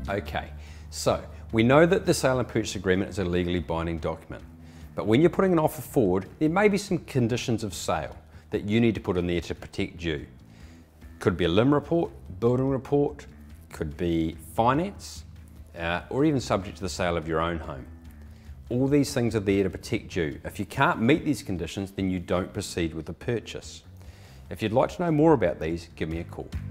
Okay, so we know that the sale and purchase agreement is a legally binding document, but when you're putting an offer forward, there may be some conditions of sale that you need to put in there to protect you. Could be a limb report, building report, could be finance, or even subject to the sale of your own home. All these things are there to protect you. If you can't meet these conditions, then you don't proceed with the purchase. If you'd like to know more about these, give me a call.